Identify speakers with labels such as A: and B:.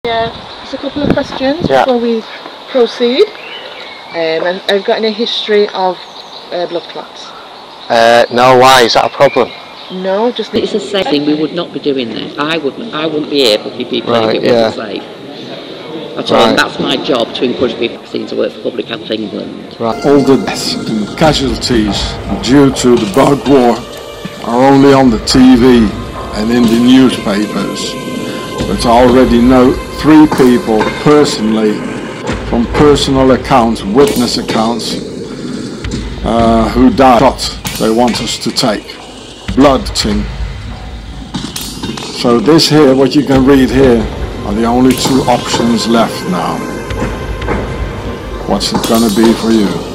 A: Just a couple of questions before we proceed. I've got a history of blood clots.
B: No, why? Is that a problem?
A: No, just
C: it's a safe thing. We would not be doing this. I wouldn't be able to be people if it wasn't safe. That's my job, to encourage people to work for Public Health England.
D: All the deaths and casualties due to the bug war are only on the TV and in the newspapers. But I already know 3 people personally, from personal accounts, witness accounts, who died. Shot they want us to take. Blood thing. So this here, what you can read here, are the only 2 options left now. What's it gonna be for you?